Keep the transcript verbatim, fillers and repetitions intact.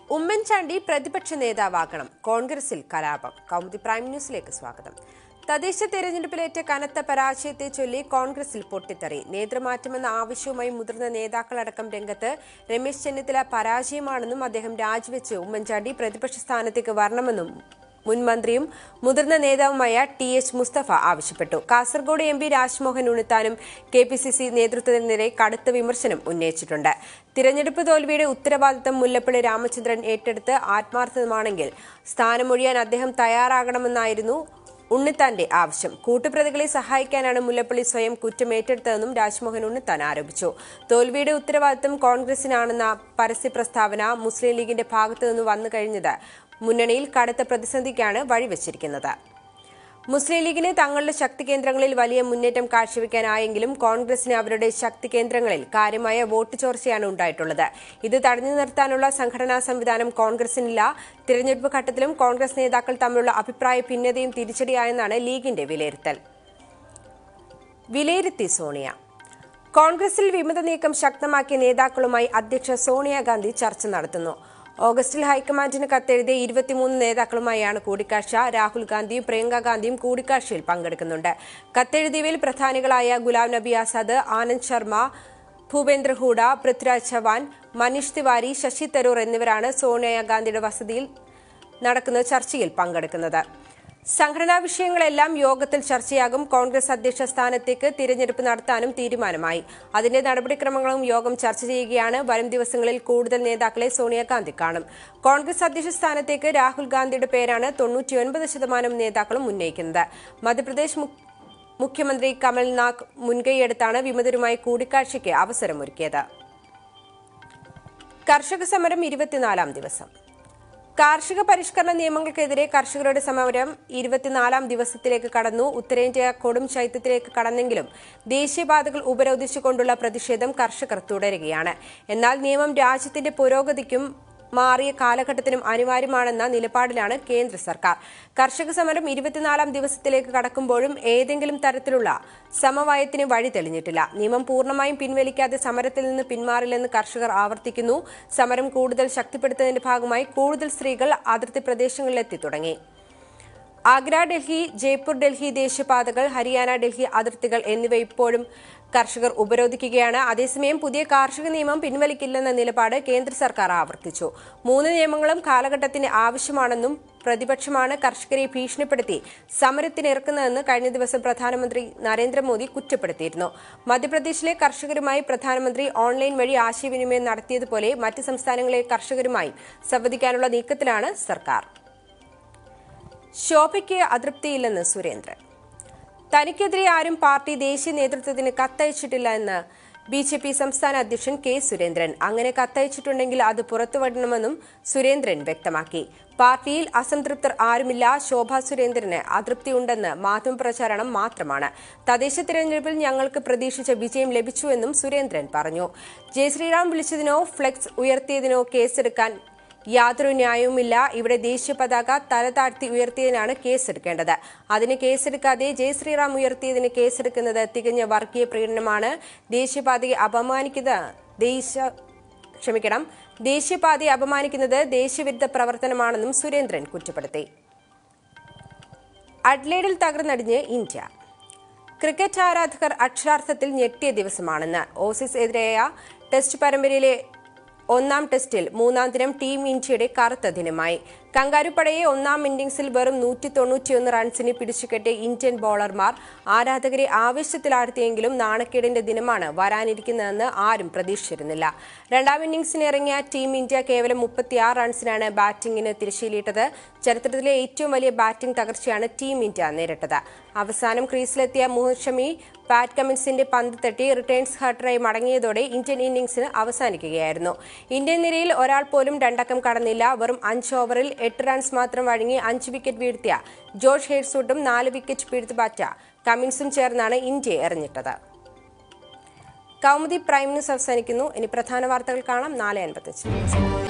ഉമ്മൻചാണ്ടി പ്രതിപക്ഷ നേതാവാകണം. കോൺഗ്രസിൽ കലാപം. കൗമുദി പ്രൈം ന്യൂസിലേക്ക് സ്വാഗതം. തദ്ദേശ തെരഞ്ഞെടുപ്പിലേറ്റ കനത്ത പരാജയത്തെ ചൊല്ലി കോൺഗ്രസിൽ പൊട്ടിത്തെറി. നേതൃമാറ്റമെന്ന ആവശ്യവുമായി മുതിർന്ന നേതാക്കളടക്കം രംഗത്ത്. രമേശ് ചെന്നിത്തല പരാജയമാണെന്നും അദ്ദേഹം രാജിവെച്ച് ഉമ്മൻചാണ്ടി പ്രതിപക്ഷ സ്ഥാനത്തേക്ക് വരണമെന്നും മുൻ മന്ത്രിയും മുതിർന്ന നേതാവുമായ ടി എച്ച് മുസ്തഫ ആവശ്യപ്പെട്ടു. കാസർഗോഡ് എം പി രാജ്മോഹൻ ഉണ്ണിത്താനും കെ പി സി സി നേതൃത്വത്തിനെതിരെ കടുത്ത വിമർശനം ഉന്നയിച്ചിട്ടുണ്ട്. തിരഞ്ഞെടുപ്പ് തോൽവിയുടെ ഉത്തരവാദിത്തം മുല്ലപ്പള്ളി രാമചന്ദ്രൻ ഏറ്റെടുത്ത് ആത്മാർത്ഥമാണെങ്കിൽ സ്ഥാനമൊഴിയാൻ അദ്ദേഹം തയ്യാറാകണമെന്നായിരുന്നു ഉണ്ണിത്താന്റെ ആവശ്യം. കൂട്ടുപ്രതികളെ സഹായിക്കാനാണ് മുല്ലപ്പള്ളി സ്വയം കുറ്റമേറ്റെടുത്തതെന്നും രാജ്മോഹൻ ഉണ്ണിത്താൻ ആരോപിച്ചു. തോൽവിയുടെ ഉത്തരവാദിത്തം കോൺഗ്രസിനാണെന്ന പരസ്യ പ്രസ്താവന മുസ്ലിം ലീഗിന്റെ ഭാഗത്തുനിന്ന് വന്നു കഴിഞ്ഞത് മുന്നണിയിൽ കടുത്ത പ്രതിസന്ധിക്കാണ് വഴിവെച്ചിരിക്കുന്നത്. മുസ്ലിം ലീഗിന് തങ്ങളുടെ ശക്തി കേന്ദ്രങ്ങളിൽ വലിയ മുന്നേറ്റം കാഴ്ചവെക്കാനായെങ്കിലും കോൺഗ്രസിന് അവരുടെ ശക്തി കേന്ദ്രങ്ങളിൽ കാര്യമായ വോട്ട് ചോർച്ചയാണ് ഉണ്ടായിട്ടുള്ളത്. ഇത് തടഞ്ഞു നിർത്താനുള്ള സംഘടനാ സംവിധാനം കോൺഗ്രസിനില്ല. തിരഞ്ഞെടുപ്പ് ഘട്ടത്തിലും കോൺഗ്രസ് നേതാക്കൾ തമ്മിലുള്ള അഭിപ്രായ ഭിന്നതയും തിരിച്ചടിയായെന്നാണ് ലീഗിന്റെ വിലയിരുത്തൽ. വിലയിരുത്തി സോണിയ. കോൺഗ്രസിൽ വിമത നീക്കം ശക്തമാക്കിയ നേതാക്കളുമായി അധ്യക്ഷ സോണിയാഗാന്ധി ചർച്ച നടത്തുന്നു. ഓഗസ്റ്റിൽ ഹൈക്കമാൻഡിന് കത്തെഴുതിയ ഇരുപത്തിമൂന്ന് നേതാക്കളുമായാണ് കൂടിക്കാഴ്ച. രാഹുൽ ഗാന്ധിയും പ്രിയങ്ക ഗാന്ധിയും കൂടിക്കാഴ്ചയിൽ പങ്കെടുക്കുന്നുണ്ട്. കത്തെഴുതിയവയിൽ പ്രധാനികളായ ഗുലാം നബി ആസാദ്, ആനന്ദ് ശർമ്മ, ഭൂപേന്ദ്ര ഹൂഡ, പൃഥ്വിരാജ് ചവാൻ, മനീഷ് തിവാരി, ശശി തരൂർ എന്നിവരാണ് സോണിയാഗാന്ധിയുടെ വസതിയിൽ നടക്കുന്ന ചർച്ചയിൽ പങ്കെടുക്കുന്നത്. സംഘടനാ വിഷയങ്ങളെല്ലാം യോഗത്തിൽ ചർച്ചയാകും. കോൺഗ്രസ് അധ്യക്ഷ സ്ഥാനത്തേക്ക് തിരഞ്ഞെടുപ്പ് നടത്താനും തീരുമാനമായി. അതിന്റെ നടപടിക്രമങ്ങളും യോഗം ചർച്ച ചെയ്യുകയാണ്. വരും ദിവസങ്ങളിൽ കൂടുതൽ നേതാക്കളെ സോണിയാഗാന്ധി കാണും. കോൺഗ്രസ് അധ്യക്ഷ സ്ഥാനത്തേക്ക് രാഹുൽ ഗാന്ധിയുടെ പേരാണ് തൊണ്ണൂറ്റിയൊൻപത് ശതമാനം നേതാക്കളും ഉന്നയിക്കുന്നത്. മധ്യപ്രദേശ് മുഖ്യമന്ത്രി കമൽനാഥ് മുൻകൈയെടുത്താണ് വിമതരുമായി കൂടിക്കാഴ്ചയ്ക്ക് അവസരമൊരുക്കിയത്. കർഷക സമരം ഇരുപത്തിനാലാം ദിവസം. കാർഷിക പരിഷ്കരണ നിയമങ്ങൾക്കെതിരെ കർഷകരുടെ സമരം ഇരുപത്തിനാലാം ദിവസത്തിലേക്ക് കടന്നു. ഉത്തരേന്ത്യ കൊടും ശൈത്യത്തിലേക്ക് കടന്നെങ്കിലും ദേശീയപാതകൾ ഉപരോധിച്ചുകൊണ്ടുള്ള പ്രതിഷേധം കർഷകർ തുടരുകയാണ്. എന്നാൽ നിയമം രാജ്യത്തിന്റെ പുരോഗതിക്കും മാറിയ കാലഘട്ടത്തിനും അനിവാര്യമാണെന്ന നിലപാടിലാണ് കേന്ദ്ര സർക്കാർ. കർഷക സമരം ഇരുപത്തിനാലാം ദിവസത്തിലേക്ക് കടക്കുമ്പോഴും ഏതെങ്കിലും തരത്തിലുള്ള സമവായത്തിന് വഴി തെളിഞ്ഞിട്ടില്ല. നിയമം പൂർണ്ണമായും പിൻവലിക്കാതെ സമരത്തിൽ നിന്ന് പിന്മാറില്ലെന്ന് കർഷകർ ആവർത്തിക്കുന്നു. സമരം കൂടുതൽ ശക്തിപ്പെടുത്തുന്നതിന്റെ ഭാഗമായി കൂടുതൽ സ്ത്രീകൾ അതിർത്തി പ്രദേശങ്ങളിലെത്തി തുടങ്ങി. ആഗ്ര ഡൽഹി, ജയ്പൂർ ഡൽഹി ദേശീയപാതകൾ, ഹരിയാന ഡൽഹി അതിർത്തികൾ എന്നിവ ഇപ്പോഴും കർഷകർ ഉപരോധിക്കുകയാണ്. അതേസമയം പുതിയ കാർഷിക നിയമം പിൻവലിക്കില്ലെന്ന നിലപാട് കേന്ദ്ര സർക്കാർ ആവർത്തിച്ചു. മൂന്ന് നിയമങ്ങളും കാലഘട്ടത്തിന് ആവശ്യമാണെന്നും പ്രതിപക്ഷമാണ് കർഷകരെ ഭീഷണിപ്പെടുത്തി സമരത്തിനിറക്കുന്നതെന്ന് കഴിഞ്ഞ ദിവസം പ്രധാനമന്ത്രി നരേന്ദ്രമോദി കുറ്റപ്പെടുത്തിയിരുന്നു. മധ്യപ്രദേശിലെ കർഷകരുമായി പ്രധാനമന്ത്രി ഓൺലൈൻ വഴി ആശയവിനിമയം നടത്തിയതുപോലെ മറ്റ് സംസ്ഥാനങ്ങളിലെ കർഷകരുമായി സംവദിക്കാനുള്ള നീക്കത്തിലാണ് സർക്കാർ. ശോഭയ്ക്ക് അതൃപ്തിയില്ലെന്ന് സുരേന്ദ്രൻ. തനിക്കെതിരെ ആരും പാർട്ടി ദേശീയ നേതൃത്വത്തിന് കത്തയച്ചിട്ടില്ല എന്ന് ബി ജെ പി സംസ്ഥാന അധ്യക്ഷൻ കെ സുരേന്ദ്രൻ. അങ്ങനെ കത്തയച്ചിട്ടുണ്ടെങ്കിൽ അത് പുറത്തുവിടണമെന്നും സുരേന്ദ്രൻ വ്യക്തമാക്കി. പാർട്ടിയിൽ അസംതൃപ്തർ ആരുമില്ല. ശോഭ സുരേന്ദ്രന് അതൃപ്തിയുണ്ടെന്ന് മാധ്യമപ്രചാരണം മാത്രമാണ്. തദ്ദേശ തിരഞ്ഞെടുപ്പിൽ ഞങ്ങൾക്ക് പ്രതീക്ഷിച്ച വിജയം ലഭിച്ചുവെന്നും സുരേന്ദ്രൻ പറഞ്ഞു. ജയശ്രീറാം വിളിച്ചതിനോ ഫ്ലെക്സ് ഉയർത്തിയതിനോ കേസെടുക്കാൻ യാതൊരു ന്യായവുമില്ല. ഇവിടെ ദേശീയ പതാക തലതാഴ്ത്തി ഉയർത്തിയതിനാണ് കേസെടുക്കേണ്ടത്. അതിന് കേസെടുക്കാതെ ജയശ്രീറാം ഉയർത്തിയതിന് കേസെടുക്കുന്നത് തികഞ്ഞ വർഗീയ പ്രീണനമാണ്. ദേശീയപാതയെ അപമാനിക്കുന്നത് ദേശ ക്ഷമിക്കണം ദേശീയപാതയെ അപമാനിക്കുന്നത് ദേശീയവിരുദ്ധ പ്രവർത്തനമാണെന്നും സുരേന്ദ്രൻ കുറ്റപ്പെടുത്തി. അഡ്ലേഡിൽ തകർന്നടിഞ്ഞ് ഇന്ത്യ. ക്രിക്കറ്റ് ആരാധകർ അക്ഷരാർത്ഥത്തിൽ ഞെട്ടിയ ദിവസമാണെന്ന്. ഓസീസ് എതിരായ ടെസ്റ്റ് പരമ്പരയിലെ ഒന്നാം ടെസ്റ്റിൽ മൂന്നാം ദിനം ടീം ഇന്ത്യയുടെ കറുത്ത ദിനമായി. കങ്കാരുപ്പടയെ ഒന്നാം ഇന്നിംഗ്സിൽ വെറും നൂറ്റി തൊണ്ണൂറ്റിയൊന്ന് റൺസിന് പിടിച്ചുകെട്ടിയ ഇന്ത്യൻ ബൌളർമാർ ആരാധകരെ ആവേശത്തിലാഴ്ത്തിയെങ്കിലും നാണക്കേടിന്റെ ദിനമാണ് വരാനിരിക്കുന്നതെന്ന് ആരും പ്രതീക്ഷിച്ചിരുന്നില്ല. രണ്ടാം ഇന്നിംഗ്സിന് ഇറങ്ങിയ ടീം ഇന്ത്യ കേവലം മുപ്പത്തിയാറ് റൺസിനാണ് ബാറ്റിംഗിന് തിരശ്ശീലയിട്ടത്. ചരിത്രത്തിലെ ഏറ്റവും വലിയ ബാറ്റിംഗ് തകർച്ചയാണ് ടീം ഇന്ത്യ നേരിട്ടത്. അവസാനം ക്രീസിലെത്തിയ മുഹമ്മദ് ഷമി പാറ്റ് കമിൻസിന്റെ പന്ത് തട്ടി റിട്ടേൺസ് ഹർട്ടറായി മടങ്ങിയതോടെ ഇന്ത്യൻ ഇന്നിംഗ്സിന് അവസാനിക്കുകയായിരുന്നു. ഇന്ത്യൻ നിരയിൽ ഒരാൾ പോലും രണ്ടക്കം കടന്നില്ല. വെറും അഞ്ച് ഓവറിൽ എട്ട് റൺസ് മാത്രം വഴങ്ങി അഞ്ച് വിക്കറ്റ് വീഴ്ത്തിയ ജോഷ് ഹെയ്ർസൂട്ടും നാല് വിക്കറ്റ് വീഴ്ത്തുപാറ്റ കമിൻസും ചേർന്നാണ് ഇന്ത്യയെ എറിഞ്ഞിട്ടത്. കൗമുദി പ്രൈം ന്യൂസ് അവസാനിക്കുന്നു. ഇനി പ്രധാന വാർത്തകൾ കാണാം നാല് അൻപത്തിയഞ്ച്.